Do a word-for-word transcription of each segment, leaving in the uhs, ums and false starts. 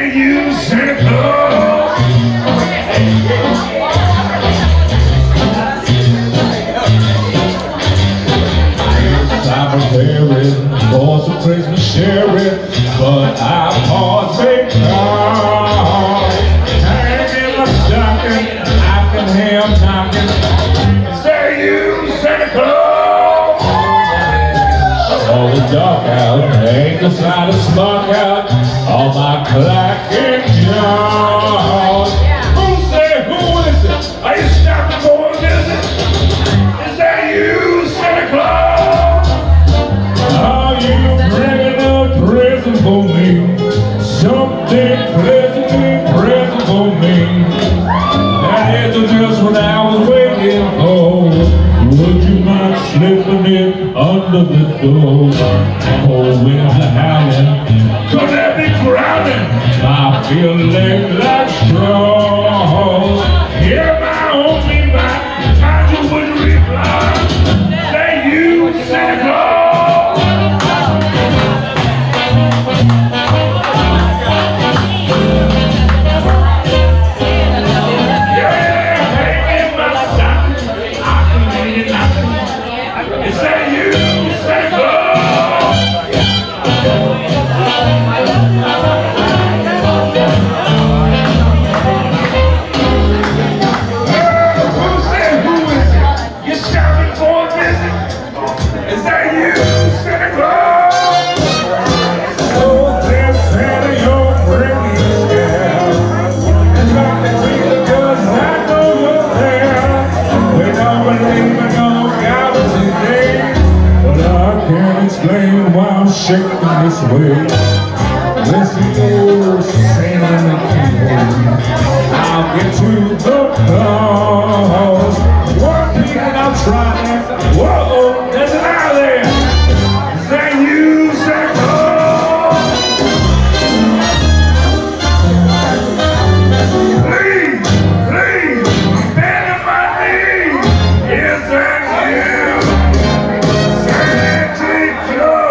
Say you, Santa Claus. I'm a berry for some Christmas sherry, but I pause it now. Hang in my stocking, I can hear him knocking. Say you, Santa Claus. Oh, it's dark out, ain't no sign of smoke out on my clacking jaws. Who say, who is it? Are you stopping for a visit? Is that you, Santa Claus? Are you bringing a present for me? Something pleasant, present for me. That is just what I was waiting for. Would you mind slipping it under the door? Oh, winds are howling, could that be crowding? I feel leg like straws. Hear my own me back, I just wouldn't reply. Say you, Santa Claus. Yeah, hang in my stocking, I can hear you knocking. Is that you, Santa Claus? Shaking this way, listen to Santa Claus. I'll get to the claws. One peek and I'm trying. Whoa, there's an eye there. Is that you, Santa Claus? Please, please, I'm bending my knee. Is that you, Santa Claus?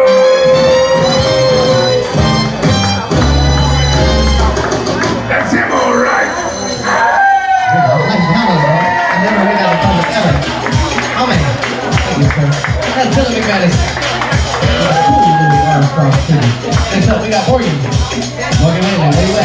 That's Billy McManus. Cool little Armstrong too. Next up, we got Morgan. Morgan Landon.